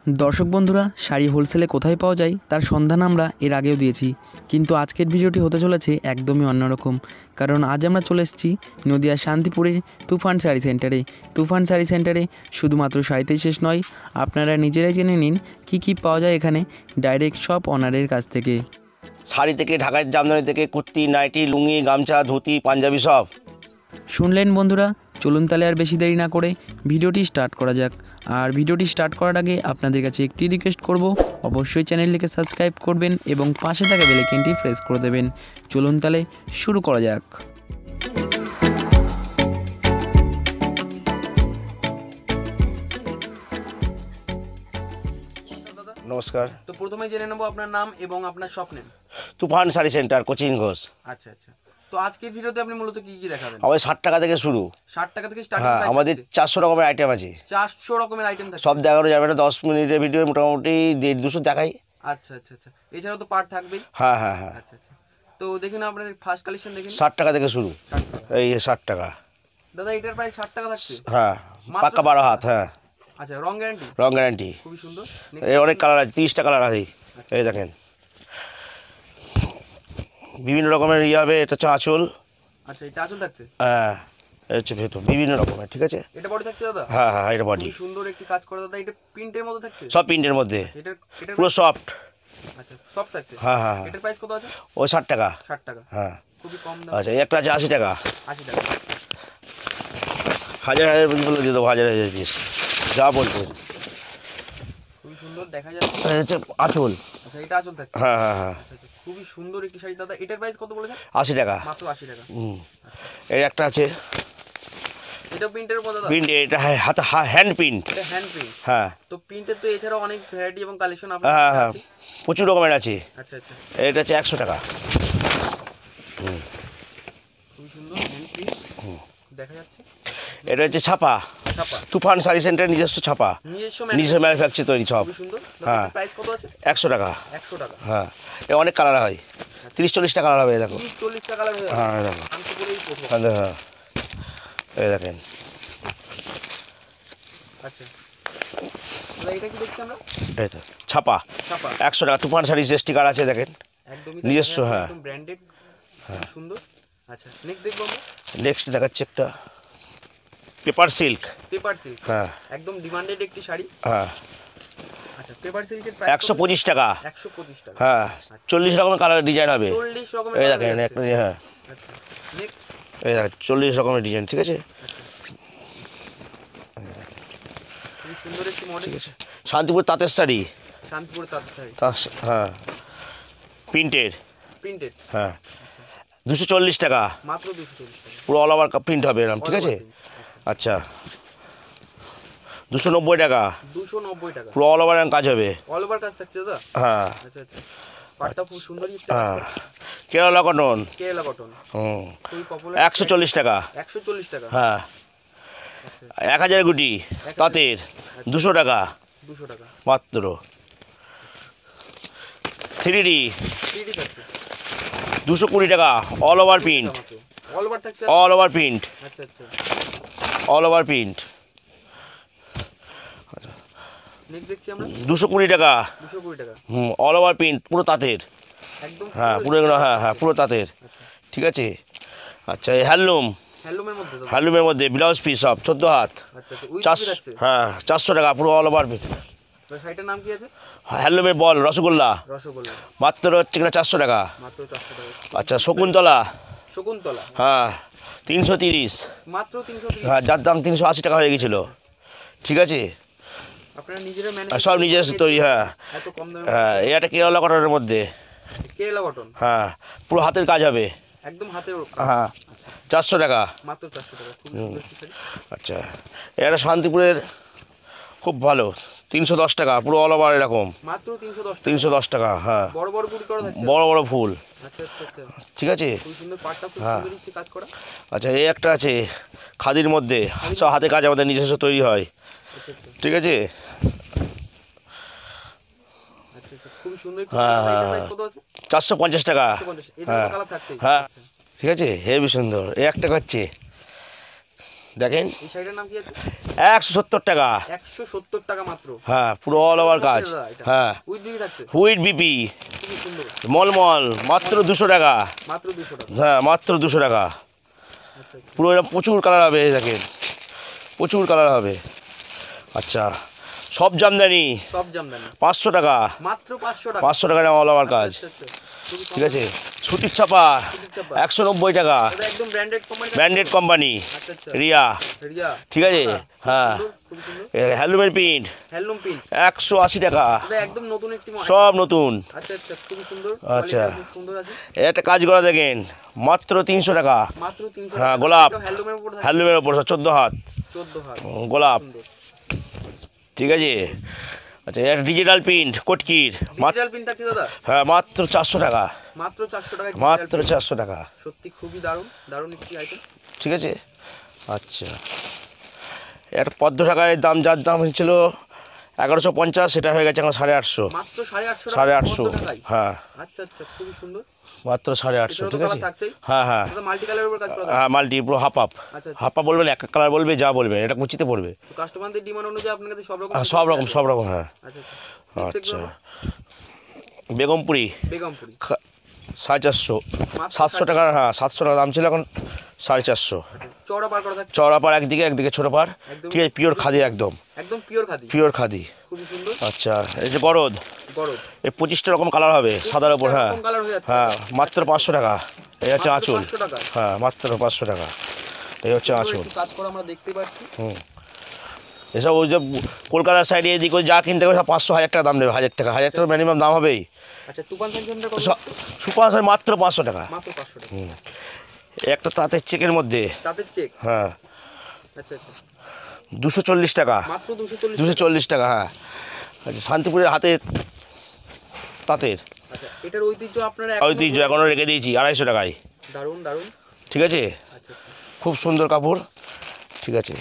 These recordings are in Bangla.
दर्शक बंधुरा शाड़ी होलसेले कोथाय पाওয়া যায় तार सन्धान आमरा एर आगेও दिएছি किन्तु आजकेर भिडियोटी होते चलेছে एकदमই अन्यरकम कारण आज आमरा चले एसेছি नदिया शांतिपुरेर तुफान साड़ी सेंटारे। तुफान साड़ी सेंटारे शुधुमात्र शाड़ीतेই शेष नय, आपनारा निजेराই জেনে নিন কি পাওয়া যায় এখানে डायरेक्ट सब অনারের কাছ থেকে। শাড়ি থেকে ঢাকার জামদানি থেকে কুর্তি, নাইটি, লুঙ্গি, গামছা, ধুতি, পাঞ্জাবি সব শুনলেন বন্ধুরা, চলুন তাহলে আর বেশি দেরি না করে ভিডিওটি স্টার্ট করা যাক। আর ভিডিওটি স্টার্ট করার আগে আপনাদের কাছে একটি রিকোয়েস্ট করব, অবশ্যই চ্যানেলটিকে সাবস্ক্রাইব করবেন এবং পাশে থাকা বেল আইকনটি প্রেস করে দেবেন। চলুন তাহলে শুরু করা যাক। নমস্কার। তো প্রথমে জেনে নেব আপনার নাম এবং আপনার shop name. Tufan sari centre, Cochin Ghosh. আচ্ছা আচ্ছা, তো আজকের ভিডিওতে আপনি মূলত কি দেখাবেন? আমাদের 60 টাকা থেকে শুরু। 60 টাকা থেকে স্টার্টিং প্রাইস। আমাদের 400 রকমের আইটেম আছে। 400 রকমের আইটেম থাকে। সব দেখানো যাবে না, 10 মিনিটের ভিডিও মোটামুটি 150 দেখাই। আচ্ছা আচ্ছা আচ্ছা, এছাড়াও তো পার্ট থাকবেই। হ্যাঁ হ্যাঁ হ্যাঁ। আচ্ছা আচ্ছা, তো দেখুন আপনাদের ফার্স্ট কালেকশন দেখুন। 60 টাকা থেকে শুরু। এই 60 টাকা দাদা, এটার প্রাইস 60 টাকা থাকছে। হ্যাঁ, পাক্কা 12 হাত। হ্যাঁ আচ্ছা, রং গ্যারান্টি? রং গ্যারান্টি। খুবই সুন্দর। এর অনেক কালার আছে, 30টা কালার আছে। এই দেখেন বিভিন্ন রকমের হবে। এটা হচ্ছে আঁচল। আচ্ছা, এটা আঁচল থাকছে। হ্যাঁ, এটা হচ্ছে ভেতর বিভিন্ন রকমের। ঠিক আছে, এটা বডি থাকছে দাদা? হ্যাঁ হ্যাঁ, এটা বডি। খুব সুন্দর একটি কাজ করা দাদা। এটা প্রিন্টের মধ্যে থাকছে? সব প্রিন্টের মধ্যে। এটা পুরো সফট। আচ্ছা, সফট থাকছে। হ্যাঁ হ্যাঁ। এটার প্রাইস কত আছে? ও 60 টাকা। 60 টাকা। হ্যাঁ, খুবই কম দাম। আচ্ছা, একটা আছে 80 টাকা। 80 টাকা। হাজার পিস বলে দিয়ে দেবো, হাজার পিস যা বলছেন। খুবই সুন্দর দেখা যাচ্ছে। এটা হচ্ছে আঁচল। আচ্ছা, এটা আঁচল থাকছে। হ্যাঁ হ্যাঁ হ্যাঁ। আচ্ছা, খুবই সুন্দর একটি শাড়ি দাদা। এটার প্রাইস কত বলেছেন? 80 টাকা। মাত্র 80 টাকা। এর একটা আছে। এটা প্রিন্টের উপর দাদা? প্রিন্ট, এটা হাতে হ্যান্ড প্রিন্ট। এটা হ্যান্ড প্রিন্ট। হ্যাঁ, তো প্রিন্টের তো এছাড়াও অনেক ভ্যারাইটি এবং কালেকশন আপনাদের হ্যাঁ হ্যাঁ, আছে। প্রচুর রকমের আছে। আচ্ছা আচ্ছা, এটা হচ্ছে 100 টাকা। খুবই সুন্দর হ্যান্ড প্রিন্ট দেখা যাচ্ছে। এটা হচ্ছে ছাপা। ছাপা। তুফান শাড়ি সেন্টার নিজস্ব ছাপা, নিজস্ব ম্যানুফ্যাকচার তৈরি সব। খুবই সুন্দর। হ্যাঁ, প্রাইস কত আছে? 100 টাকা। 100 টাকা। হ্যাঁ, এ অনেক কালার হয়। 30-40টা কালার হবে। দেখো 30-40 টাকা লাগবে। হ্যাঁ দেখো। আমি তো বলেই প্রথম। হ্যাঁ, এই দেখেন। আচ্ছা দাদা, এটা কি দেখছি আমরা? এই তো ছাপা। ছাপা 100 টাকা। তুফান শাড়ি যে স্টিকার আছে দেখেন, একদমই নিজস্ব। হ্যাঁ, একদম ব্র্যান্ডেড। খুব সুন্দর। আচ্ছা, নেক্সট দেখব আমরা। নেক্সট দেখাচ্ছি একটা পেপার সিল্ক। Paper silk. হ্যাঁ, একদম ডিমান্ডেড একটি শাড়ি। হ্যাঁ। আচ্ছা, পেপার সিল্কের প্রাইস 125 টাকা। 125 টাকা। হ্যাঁ, 40 রকমের কালার ডিজাইন হবে। 40 রকমের। এই দেখেন একটা। হ্যাঁ, আচ্ছা, নেক্সট। এই দেখেন 40 রকমের ডিজাইন। ঠিক আছে, খুব সুন্দর একটি মডেল। ঠিক আছে। শান্তিপুর তাঁতের শাড়ি। শান্তিপুর তাঁতের শাড়ি। হ্যাঁ, প্রিন্টেড। প্রিন্টেড। হ্যাঁ, 240 টাকা। মাত্র 240 টাকা। পুরো অল ওভার প্রিন্ট হবে এরকম। ঠিক আছে। আচ্ছা, 290 টাকা। 290 টাকা। পুরো অল ওভার কাজ হবে। অল ওভার কাজ থাকছে দাদা? হ্যাঁ। আচ্ছা আচ্ছা, পাটটা খুব সুন্দরই একটা। হ্যাঁ, কেরালা কটন। কেরালা কটন। খুবই পপুলার। 140 টাকা। 140 টাকা। হ্যাঁ, 1000 গুটি তাঁতের 200 টাকা। 200 টাকা মাত্র। 3D 3D থাকছে 220 টাকা। All over print. All over থাকছে। All over print. আচ্ছা আচ্ছা, অল ওভার প্রিন্ট। নেক্সট দেখছি আমরা। 220 টাকা। 220 টাকা। অল ওভার প্রিন্ট, পুরো তাঁতের। একদম। হ্যাঁ, পুরো এগুলো। হ্যাঁ হ্যাঁ, পুরো তাঁতের। ঠিক আছে। আচ্ছা, এই হ্যান্ডলুম। হ্যান্ডলুমের মধ্যে দাদা? হ্যান্ডলুমের মধ্যে ব্লাউজ পিস সব 14 হাত। আচ্ছা আচ্ছা, উইথ 400। থাকছে। হ্যাঁ, 400 টাকা। পুরো অল ওভার প্রিন্ট। তো শাড়িটার নাম কি আছে? হ্যান্ডলুমের বল রসগোল্লা। রসগোল্লা। মাত্র হচ্ছে কিনা 400 টাকা। মাত্র 400 টাকা। আচ্ছা, শকুন্তলা। শকুন্তলা। হ্যাঁ, 330। মাত্র 330। হ্যাঁ, যার দাম 380 টাকা হয়ে গেছিল। ঠিক আছে, আপনারা নিজেরা সব নিজস্ব তৈরি। হ্যাঁ, এত কম দামে? হ্যাঁ, এটা কেরালা কটনের মধ্যে। কেরালা কটন। হ্যাঁ, পুরো হাতের কাজ হবে। একদম হাতের। হ্যাঁ, 400 টাকা। মাত্র 400 টাকা। খুব সুন্দর শাড়ি। আচ্ছা, এটা শান্তিপুরের খুব ভালো, 310 টাকা। পুরো অল ওভার এরকম। মাত্র 310 টাকা। 310 টাকা। হ্যাঁ, বড় বড় বুটি করা থাকছে। বড় বড় ফুল। আচ্ছা আচ্ছা আচ্ছা, ঠিক আছে। খুব সুন্দর পাটটা, খুব সুন্দর একটি কাজ করা। আচ্ছা, এই একটা আছে খাদির মধ্যে, সব হাতে কাজ আমাদের নিজস্ব তৈরি হয়। ঠিক আছে। আচ্ছা আচ্ছা, খুব সুন্দর। হ্যাঁ এটা হ্যাঁ, প্রাইস কত আছে? 450 টাকা। 450। এই যে কালার থাকছে। হ্যাঁ, ঠিক আছে, হেভি সুন্দর। এই একটা করছে দেখেন এই শাড়িটার নাম কি আছে? 170 টাকা। 170 টাকা মাত্র। হ্যাঁ, পুরো অল ওভার কাজ। হ্যাঁ, উইথ বিবি থাকছে। হুইট বিপি, খুবই সুন্দর। মলমল, মাত্র 200 টাকা। মাত্র 200 টাকা। হ্যাঁ, মাত্র 200 টাকা। আচ্ছা আচ্ছা। পুরো এরকম প্রচুর কালার হবে, দেখেন প্রচুর কালার হবে। আচ্ছা, সব জামদানি। সব জামদানি 500 টাকা। মাত্র 500 টাকা। 500 টাকা অল ওভার কাজ। আচ্ছা আচ্ছা। খুবই ঠিক আছে, সুতির ছাপা সুতির চাপা। 190 টাকা। এটা একদম ব্র্যান্ডেড কোম্পানি। ব্র্যান্ডেড কোম্পানি আচ্ছা আচ্ছা। রিয়া। রিয়া। ঠিক আছে। হ্যাঁ, খুবই সুন্দর। হ্যান্ডলুমের প্রিন্ট হ্যান্ডলুম প্রিন্ট 180 টাকা। এটা একদম নতুন একটি মডেল। সব নতুন। আচ্ছা আচ্ছা, খুবই সুন্দর। আচ্ছা, কোয়ালিটি খুব সুন্দর আছে। একটা কাজ করা দেখেন, মাত্র 300 টাকা। মাত্র 300 হ্যাঁ, টাকা। গোলাপ। এটা হ্যান্ডলুমের উপর থাকে। হ্যান্ডলুমের ওপর 14 হাত 14 হাত গোলাপ। সুন্দর। ঠিক আছে। আচ্ছা, একটা ডিজিটাল প্রিন্ট কটকির। ডিজিটাল প্রিন্ট থাকছে দাদা। হ্যাঁ, মাত্র 400 টাকা। মাত্র 400 টাকা। মাত্র 400 টাকা। সত্যি খুবই দারুণ দারুণ একটি আইটেম। ঠিক আছে। আচ্ছা, একটা পদ্ম টাকায় দাম, যার দাম হয়েছিল 1150, সেটা হয়ে গেছে এখন 850। মাত্র 850 টাকা। 850। হ্যাঁ, আচ্ছা আচ্ছা, খুবই সুন্দর। মাত্র 850। ঠিক আছে। থাকছেই। হ্যাঁ হ্যাঁ এটা মাল্টি কালারের উপর কাজ করা। হ্যাঁ, মাল্টি পুরো হাফ হাফ। আচ্ছা আচ্ছা। হাফা বলবেন, এক কালার বলবে, যা বলবেন, এটা কুচিতে পড়বে। তো কাস্টমারদের ডিমান্ড অনুযায়ী আপনার কাছে সব রকম সব রকম সব রকম। হ্যাঁ। আচ্ছা আচ্ছা। আচ্ছা, বেগমপুরি বেগমপুরি 450। 700 টাকা। হ্যাঁ, 700 টাকা দাম ছিল, এখন 450। চওড়া পার করা থাকে। চওড়া পাড় একদিকে, একদিকে ছোট পাড়। ঠিক আছে, পিওর খাদি, একদম একদম পিওর খাদি। পিওর খাদি। খুবই সুন্দর। আচ্ছা, এই যে গরদ, গরদ এই 25টা রকম কালার হবে সাদার ওপর। হ্যাঁ কালার হয়ে যাচ্ছে। হ্যাঁ, মাত্র 500 টাকা। এই হচ্ছে আঁচল। 500 টাকা। হ্যাঁ, মাত্র 500 টাকা। এই হচ্ছে আঁচল। কাজ করা আমরা দেখতে পাচ্ছি। এসব ওই যে কলকাতার সাইডে এদিকে যা কিনতে হবে সব 500-1000 টাকা দাম নেবে। 1000 টাকা, 1000 টাকা মিনিমাম দাম হবেই। আচ্ছা, তুফান সারি সেন্টার কত? সুপার সারি মাত্র 500 টাকা। মাত্র 500 টাকা। একটা তাঁতের চেকের মধ্যে। তাঁতের চেক। হ্যাঁ, আচ্ছা আচ্ছা। 240 টাকা। মাত্র 240। 240 টাকা। হ্যাঁ। আচ্ছা, শান্তিপুরের হাতে তাঁতের। আচ্ছা, এটার ঐতিহ্য আপনারা ঐতিহ্য এখনো রেখে দিয়েছি 250 টাকায়। দারুণ দারুণ। ঠিক আছে। আচ্ছা আচ্ছা, খুব সুন্দর কাপড়। ঠিক আছে,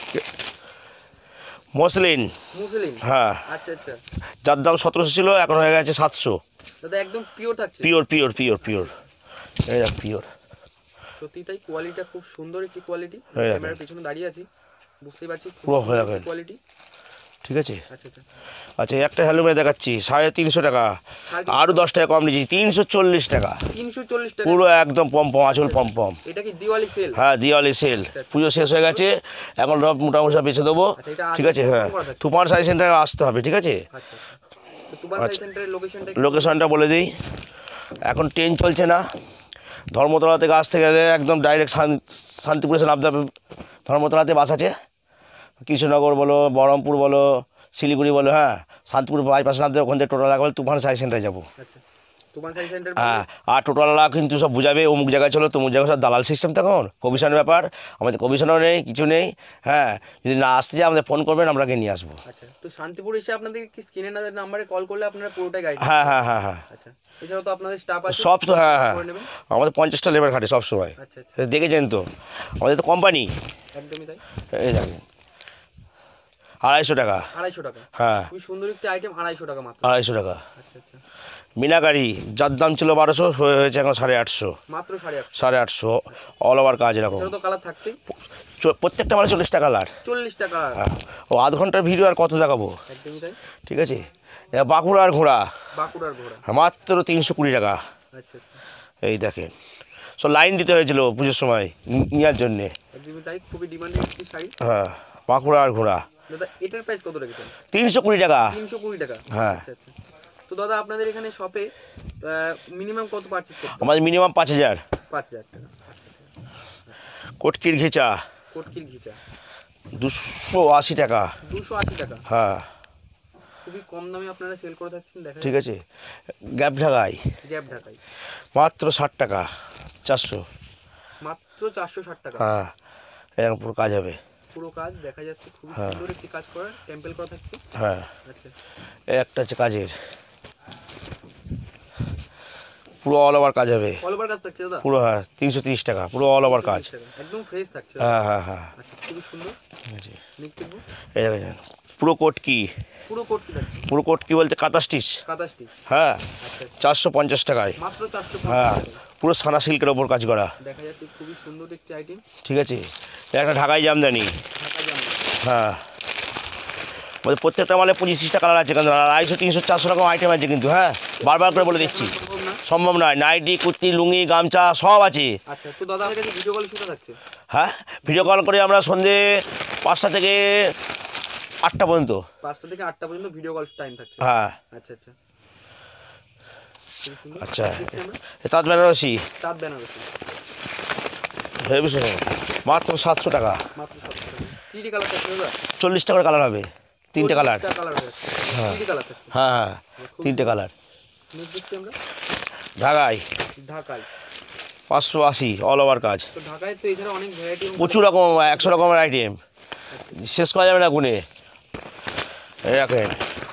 মসলিন। মুসলিম। হ্যাঁ। আচ্ছা আচ্ছা। যার দাম 1700 ছিল, এখন হয়ে গেছে 700। দাদা একদম পিওর থাকছে। Pure pure pure pure. এই দেখ, পিওর। সত্যি তাই, কোয়ালিটিটা খুব সুন্দর একটি কোয়ালিটি। ক্যামেরার পিছনে দাঁড়িয়ে আছি, বুঝতেই পারছি পুরো হয়ে যাবে কোয়ালিটি। ঠিক আছে। আচ্ছা আচ্ছা। আচ্ছা, একটা হ্যান্ডলুমে দেখাচ্ছি 350 টাকা। আরও 10 টাকা কম নিয়েছি, 340 টাকা। 340 টাকা। পুরো একদম পম আঁচল পম। এটা কি দিওয়ালি সেল? হ্যাঁ, দিওয়ালি সেল। পুজো শেষ হয়ে গেছে, এখন মোটামুটি সব বেছে দেবো। ঠিক আছে। হ্যাঁ, তুফান সারি সেন্টারে আসতে হবে। ঠিক আছে। আচ্ছা আচ্ছা। তুফান সারি সেন্টারের লোকেশনটা বলে দিই। এখন ট্রেন চলছে না, ধর্মতলা থেকে আসতে গেলে একদম ডাইরেক্ট শান্তিপুরে এসে নামতে হবে। ধর্মতলাতে বাস আছে, কৃষ্ণনগর বলো, বহরমপুর বলো, শিলিগুড়ি বলো। হ্যাঁ, শান্তিপুর বাইপাসে নামতে হবে, ওখান থেকে টোটোলা বলে তুফান সারি সেন্টারে যাবো। আচ্ছা, তুফান সারি সেন্টার। হ্যাঁ, আর টোটোলা কিন্তু সব বুঝাবে, অমুক জায়গায় চলো, তমুক জায়গায়, সব দালাল সিস্টেম। তখন কমিশনের ব্যাপার, আমাদের কমিশনও নেই, কিছু নেই। হ্যাঁ, যদি না আসতে চাই আমাদের ফোন করবেন, আমরা গিয়ে নিয়ে আসবো। আচ্ছা, তো শান্তিপুর এসে আপনাদের কি স্ক্রিনের নাম্বারে কল করলে আপনারা পুরোটাই গাইড? হ্যাঁ হ্যাঁ হ্যাঁ হ্যাঁ। আচ্ছা, এছাড়াও তো আপনাদের স্টাফ আছে সব তো। হ্যাঁ হ্যাঁ, আমাদের 50টা লেবার খাটে সব সময়। আচ্ছা আচ্ছা, দেখেছেন তো, আমাদের তো কোম্পানি। একদমই তাই। এই দেখেন, 250 টাকা। 250 টাকা। হ্যাঁ, খুবই সুন্দর একটি আইটেম। 250 টাকা মাত্র। 250 টাকা। আচ্ছা আচ্ছা। মিনাকারি, যার দাম ছিল 1200, হয়েছে এখন 850। মাত্র 850। 850 অল ওভার কাজ। এরকম এছাড়াও তো কালার থাকছেই। প্রত্যেকটা মানে 40 টাকা কালার। 40 টাকা। হ্যাঁ, ও আধ ঘন্টার ভিডিও আর কত দেখাবো। একদমই তাই। ঠিক আছে। বাঁকুড়ার ঘোড়া। বাঁকুড়ার ঘোড়া মাত্র 320 টাকা। আচ্ছা আচ্ছা। এই দেখেন, সব লাইন দিতে হয়েছিল পুজোর সময় নেওয়ার জন্যে। একদমই তাই, খুবই ডিমান্ডিং একটি শাড়ি। হ্যাঁ, বাঁকুড়ার ঘোড়া। দাদা এটার প্রাইস কত রেখেছেন? 320 টাকা। 320 টাকা। হ্যাঁ। আচ্ছা আচ্ছা। তো দাদা আপনাদের এখানে শপে মিনিমাম কত পারচেজ করতে হবে? আমাদের মিনিমাম 5000। 5000 টাকা। আচ্ছা আচ্ছা। কটকির ঘেঁচা কোটকির ঘিচা 280 টাকা। 280 টাকা। হ্যাঁ, খুবই কম দামে আপনারা সেল করে থাকছেন, দেখা ঠিক আছে। গ্যাপ ঢাকাই গ্যাপ ঢাকাই মাত্র 60 টাকা। 400। মাত্র 460 টাকা। হ্যাঁ, এরকম পুরো কাজ হবে। পুরো কাজ দেখা যাচ্ছে, খুবই সুন্দর একটি কাজ করা, টেম্পল করা থাকছে। হ্যাঁ। আচ্ছা, এই একটা হচ্ছে কাজের পুরো অল ওভার কাজ হবে, অল ওভার কাজ থাকছে দাদা পুরো। হ্যাঁ 330 টাকা, পুরো অল ওভার কাজ, একদম ফ্রেশ থাকছে। হ্যাঁ হ্যাঁ হ্যাঁ। আচ্ছা খুবই সুন্দর। ঠিক আছে, নেক্সট দেখবো। এই দেখেন পুরো কোট কি, পুরো কোট কি থাকছে? পুরো কোট কি বলতে কাঁথা স্টিচ, কাঁথা স্টিচ। হ্যাঁ আচ্ছা 450 টাকায়, মাত্র 450 হ্যাঁ টাকা। পুরো সানা সিল্কের ওপর কাজ করা দেখা যাচ্ছে খুবই সুন্দর একটি আইটেম। ঠিক আছে, একটা ঢাকাই জামদানি, ঢাকা জামদানি, হ্যাঁ বলতে প্রত্যেকটা মালে 25-30টা কালার আছে, কিন্তু 250, 300, 400 রকম আইটেম আছে কিন্তু, হ্যাঁ বারবার করে বলে দিচ্ছি, সম্ভব নয়। নাইটি, কুর্তি, লুঙ্গি, গামছা সব আছে। আচ্ছা তো দাদা আমার কাছে ভিডিও কল সুবিধা থাকছে? হ্যাঁ ভিডিও কল করে আমরা সন্ধে 5টা থেকে 8টা পর্যন্ত, 5টা থেকে 8টা পর্যন্ত ভিডিও কল টাইম থাকছে। হ্যাঁ আচ্ছা আচ্ছা খুবই সুন্দর। আচ্ছা দেখছি আমরা তাঁত বেনারসি, তাঁত বেনারসি, হেভি সুন্দর, মাত্র 700 টাকা, মাত্র 700 টাকা। তিনটি কালার থাকছে দাদা? 40 টাকার কালার হবে, 3টে কালার, কালার থাকছে, হ্যাঁ তিনটি কালার থাকছে, হ্যাঁ হ্যাঁ 3টে কালার। নেক্সট দেখছি আমরা ঢাকায় ঢাকায় 580 অল ওভার কাজ, তো ঢাকায় তো এছাড়া অনেক ভ্যারাইটি, প্রচুর রকম, 100 রকমের আইটেম, শেষ করা যাবে না গুনে। এই দেখেন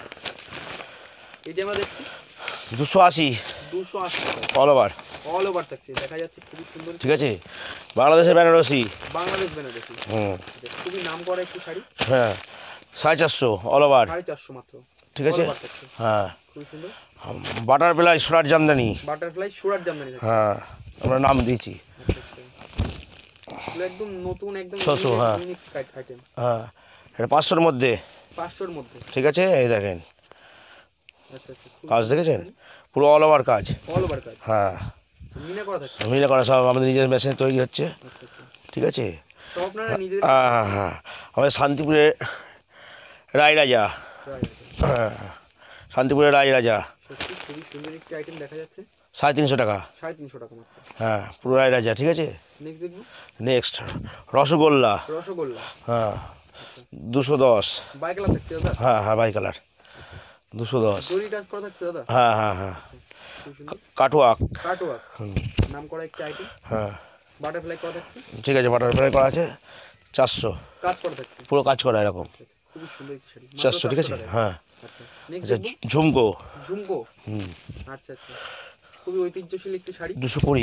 এটি আমরা দেখছি 280 280 টাকা অল ওভার, অল ওভার থাকছে। দেখা যাচ্ছে খুবই সুন্দর, ঠিক আছে, বাংলাদেশের বেনারসি, বাংলাদেশ বেনারসি, খুবই নাম করা একটি শাড়ি, হ্যাঁ 450 অল ওভার, 450 মাত্র, ঠিক আছে, all over থাকছে। হ্যাঁ খুবই সুন্দর বাটারফ্লাই সুরাট জামদানি, বাটারফ্লাই সুরাট জামদানি থাকছে। হ্যাঁ আমরা নাম দিয়েছি, আচ্ছা আচ্ছা এগুলো একদম নতুন, একদম 600, হ্যাঁ ইউনিক আইটেম, হ্যাঁ এটা 500-র মধ্যে, 500-র মধ্যে, ঠিক আছে। এই দেখেন আচ্ছা আচ্ছা কাজ দেখেছেন, পুরো অল ওভার কাজ, অল ওভার কাজ, হ্যাঁ আচ্ছা মিনা করা থাকছে। মিলে করা, সব আমাদের নিজের মেশিনে তৈরি হচ্ছে, আচ্ছা আচ্ছা ঠিক আছে, সব আপনারা নিজেদের হ্যাঁ হ্যাঁ হ্যাঁ আমাদের শান্তিপুরে রায় রাজা, try আছে। হ্যাঁ শান্তিপুরের রায় রাজা, সত্যি খুবই সুন্দর একটি আইটেম দেখা যাচ্ছে, 350 টাকা, 350 টাকা মাত্র। হ্যাঁ পুরো রায় রাজা, ঠিক আছে। নেক্সট দেখবো নেক্সট রসগোল্লা, রসগোল্লা, হ্যাঁ আচ্ছা 210, বাই কালার থাকছে দাদা? হ্যাঁ হ্যাঁ বাই কালার, আচ্ছা 210, জরি টাচ করা থাকছে দাদা? হ্যাঁ হ্যাঁ হ্যাঁ খুব সুন্দর কাটওয়ার্ক, কাটওয়ার্ক, নাম করা একটি আইটেম, হ্যাঁ বাটারফ্লাই করা থাকছে, ঠিক আছে বাটারফ্লাই করা আছে 400, কাজ করা থাকছে। পুরো কাজ করা এরকম, আচ্ছা আচ্ছা খুবই সুন্দর একটি শাড়ি, মাত্র 400, ঠিক আছে, 400 টাকায়। হ্যাঁ। আচ্ছা নেক্সট আচ্ছা দেখবো ঝুমকো, ঝুমকো, আচ্ছা আচ্ছা খুবই ঐতিহ্যশীল একটি শাড়ি, 220,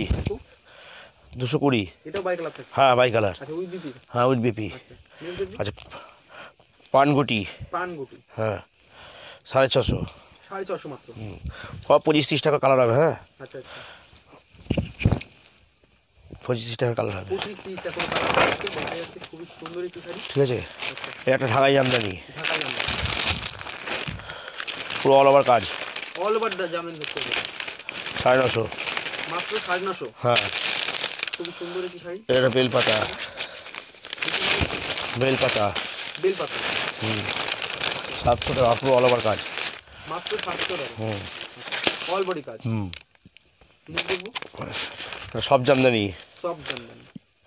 220, এটাও বাই কালার থাকছে। হ্যাঁ বাই কালার, আচ্ছা উইথ বিপি, হ্যাঁ উইথ বিপি, আচ্ছা নেক্সট দেখবো আচ্ছা পানগুটি, পানগুটি, হ্যাঁ 650, 650 মাত্র, সব 25-30 টাকা কালার হবে, হ্যাঁ আচ্ছা আচ্ছা 25-30 টাকা কালার হবে, 25-30 টাকা করে কালার থাকছে। দেখা যাচ্ছে খুবই সুন্দর একটি শাড়ি, ঠিক আছে। আচ্ছা এই একটা ঢাকাই জামদানি, ঢাকা জামদানি, পুরো অল ওভার কাজ, অল ওভার দা জামদানি থাকছে 950, মাত্র 950, হ্যাঁ খুবই সুন্দর একটি শাড়ি, এটা বেলপাতা, বেলপাতা, বেলপাতা, 700 টাকা, পুরো অল ওভার কাজ, মাত্র 700 টাকা, অল বডি কাজ। নেক্সট দেখবো সব জামদানি, সব জামদানি,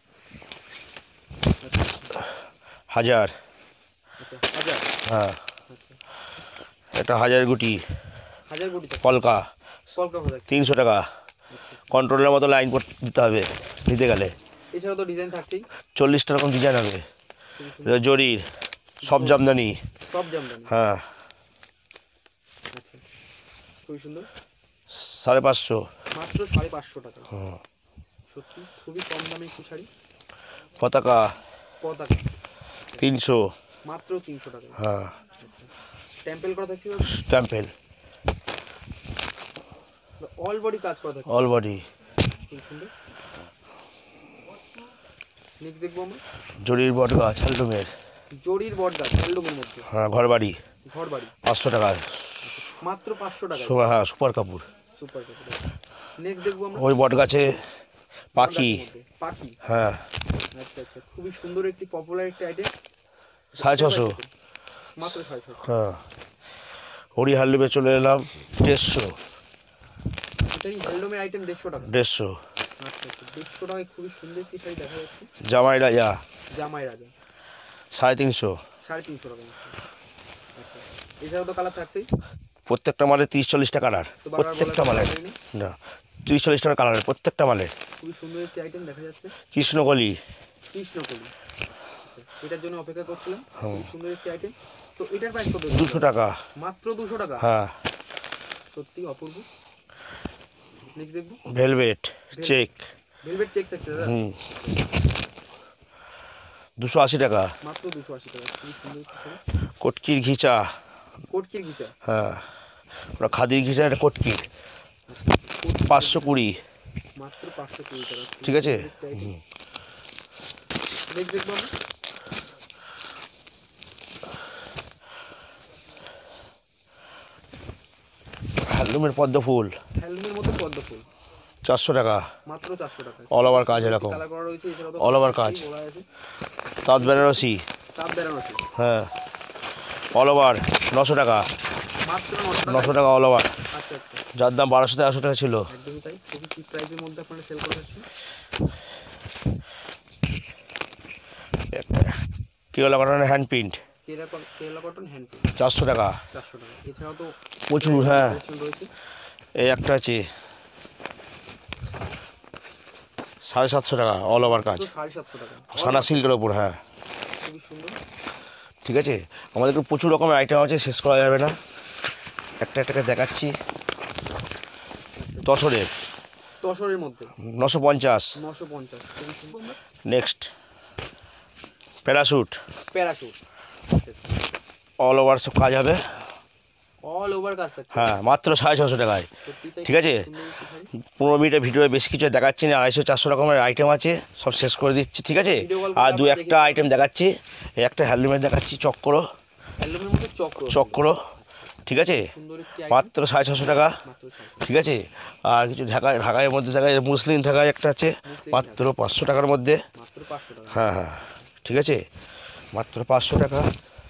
1000, আচ্ছা 1000, হ্যাঁ আচ্ছা এটা 1000 গুটি, 1000 কোটি টাকা, কলকা কলকাতা থাকছে। 300 টাকা, কন্ট্রোলের মতো লাইন দিতে হবে নিতে গেলে, এছাড়া তো ডিজাইন থাকছেই, 40টা রকম ডিজাইন হবে, খুবই সুন্দর, এটা জরির সব জামদানি, সব জামদানি, হ্যাঁ আচ্ছা খুবই সুন্দর, 550, মাত্র 550 টাকা, সত্যি খুবই কম দামে একটি শাড়ি, পতাকা পতাকা 300, মাত্র 300 টাকা, হ্যাঁ আচ্ছা টেম্পল করা থাকছে, স্ট্যাম্পেল, অল বডি কাজ করা থাকছে, অল বডি, খুব সুন্দর। নেক্সট দেখবো আমরা জরির বট গাছ হ্যান্ডলুমের, জরির বট গাছ হ্যান্ডলুমের মধ্যে, হ্যাঁ ঘর বাড়ি, ঘর বাড়ি 500 টাকা, মাত্র 500 টাকা, হ্যাঁ সুপার কাপড়। সুপার কাপড়। নেক্সট দেখবো আমরা ওই বট গাছে পাখি, পাখি, হ্যাঁ আচ্ছা আচ্ছা খুবই সুন্দর একটি পপুলার একটি আইটেম, 650, মাত্র 650, হ্যাঁ হরি হ্যান্ডলুমে চলে এলাম 150, এটাই হ্যান্ডলুমের আইটেম 150 টাকা, 150, আচ্ছা আচ্ছা 150 টাকায় খুবই সুন্দর একটি শাড়ি দেখা যাচ্ছে, জামাই রাজা জামাই রাজা 350, 350 টাকা মাত্র, আচ্ছা এছাড়াও তো কালার থাকছেই, প্রত্যেকটা মালে 30-40 টাকা কালার, তো বারবার প্রত্যেকটা বলার মালে, দরকার নেই। না 30-40 টাকা কালার প্রত্যেকটা মালে, খুবই সুন্দর একটি আইটেম দেখা যাচ্ছে, কৃষ্ণকলি, কৃষ্ণকলি, আচ্ছা এটার জন্য অপেক্ষা করছিলাম, খুব সুন্দর একটি আইটেম। তো এটার প্রাইস কত? 200 টাকা, মাত্র 200 টাকা, হ্যাঁ সত্যি অপূর্ব। নেক্সট দেখবো ভেলভেট চেক। ভেলভেট চেক থাকছে দাদা। 280 টাকা মাত্র 280 টাকা। খুবই সুন্দর একটি শাড়ি। কটকির ঘিচা। কোটকির ঘিচা। হ্যাঁ ওটা খাদির ঘিচা, এটা কটকির 520 মাত্র 520 টাকা। ঠিক আছে। নেক্সট দেখবো আমরা হ্যান্ডলুমের পদ্ম ফুল। হ্যান্ডলুমের মধ্যে পদ্ম ফুল 400 টাকা মাত্র 400 টাকা। অল ওভার কাজ এরকম কালার করা রয়েছে, এছাড়াও তো অল ওভার কাজ। বলা আছে তাঁত বেনারসি। তাপ বেনারসি। হ্যাঁ অল ওভার 900 টাকা। মাত্র 900 900 টাকা অল ওভার। আচ্ছা আচ্ছা, যার দাম 1200 টাকা ছিল। একদমই তাই। খুবই চিপ প্রাইসের মধ্যে আপনারা সেল করে যাচ্ছেন। কেরালা কটনের hand print Kerala cotton hand print 400 টাকা। 400 টাকা। এছাড়াও তো প্রচুর। হ্যাঁ রয়েছে। এই একটা আছে 750 টাকা অল ওভার কাজ, 750 টাকা সানা সিল্কের ওপর। হ্যাঁ খুবই সুন্দর। ঠিক আছে, আমাদের তো প্রচুর রকমের আইটেম আছে, শেষ করা যাবে না। একটা একটাকে দেখাচ্ছি। তসরের মধ্যে 950। 950 খুবই সুন্দর। Next parachute. আচ্ছা আচ্ছা, অল ওভার সব কাজ হবে। অল ওভার কাজ থাকছে। হ্যাঁ মাত্র 650 টাকায়। ঠিক আছে, 15 মিনিটের ভিডিও বেশি কিছু দেখাচ্ছি না। 250-400 রকমের আইটেম আছে, সব শেষ করে দিচ্ছি। ঠিক আছে, আর দু একটা আইটেম দেখাচ্ছি। এই একটা হ্যান্ডলুমের দেখাচ্ছি, চক্র। হ্যান্ডলুমের মধ্যে চক্র ঠিক আছে, মাত্র 650 টাকা। ঠিক আছে, আর কিছু ঢাকায় মধ্যে ঢাকায় মুসলিম ঢাকায় একটা আছে, মাত্র 500 টাকার মধ্যে। হ্যাঁ হ্যাঁ ঠিক আছে, মাত্র 500 টাকা।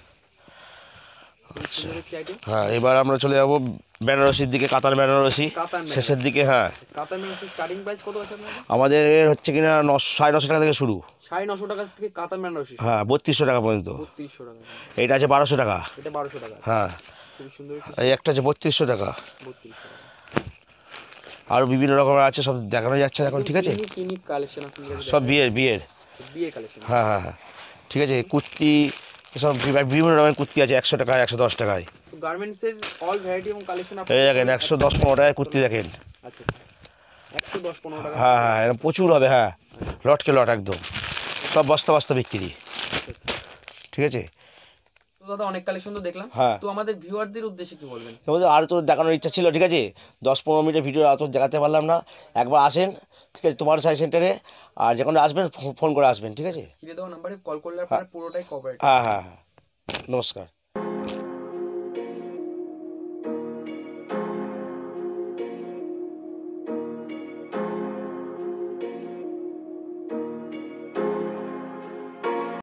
আচ্ছা হ্যাঁ, এবার আমরা চলে যাবো বেনারসির দিকে, কাতার বেনারসি শেষের দিকে। হ্যাঁ কাতার বেনারসি স্টার্টিং প্রাইস কত আছে আপনাদের? আমাদের হচ্ছে কিনা 950 টাকা থেকে শুরু। 950 টাকা থেকে কাতার বেনারসি। হ্যাঁ 3200 টাকা পর্যন্ত। 3200 টাকা। এইটা আছে 1200 টাকা। এটা 1200 টাকা। হ্যাঁ খুব সুন্দর। এই একটা আছে 3200 টাকা। 3200 টাকা। আর বিভিন্ন রকমের আছে, সব দেখানো যাচ্ছে এখন। ঠিক আছে, ইউনিক কালেকশন আপনাদের সব বিয়ের কালেকশন। হ্যাঁ হ্যাঁ হ্যাঁ ঠিক আছে, কুর্তি সব বিভিন্ন রকমের কুর্তি আছে 100 টাকায়, 110 টাকায়। গার্মেন্টসের অল ভ্যারাইটি এবং কালেকশন এই দেখেন 110-15 টাকায় কুর্তি দেখেন। আচ্ছা 110-15 টাকা। হ্যাঁ হ্যাঁ এরকম প্রচুর হবে। হ্যাঁ লটকে লট একদম, সব বস্তা বস্তা বিক্রি। ঠিক আছে, তো দাদা অনেক কালেকশন তো দেখলাম। হ্যাঁ, তো আমাদের ভিউয়ারদের উদ্দেশ্যে কি বলবেন? আর তো দেখানোর ইচ্ছা ছিল। ঠিক আছে, 10-15 মিনিটের ভিডিও আর তো দেখাতে পারলাম না। একবার আসেন, ঠিক আছে, তোমার সাই সেন্টারে, আর যখন আসবেন ফোন করে আসবেন। ঠিক আছে, স্ক্রিনে দেওয়া নাম্বারে কল করলে আপনারা পুরোটাই কভার। হ্যাঁ হ্যাঁ হ্যাঁ নমস্কার।